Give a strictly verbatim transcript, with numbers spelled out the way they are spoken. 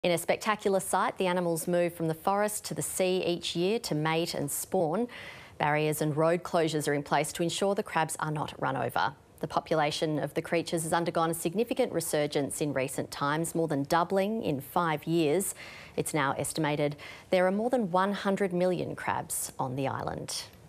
In a spectacular sight, the animals move from the forest to the sea each year to mate and spawn. Barriers and road closures are in place to ensure the crabs are not run over. The population of the creatures has undergone a significant resurgence in recent times, more than doubling in five years. It's now estimated there are more than one hundred million crabs on the island.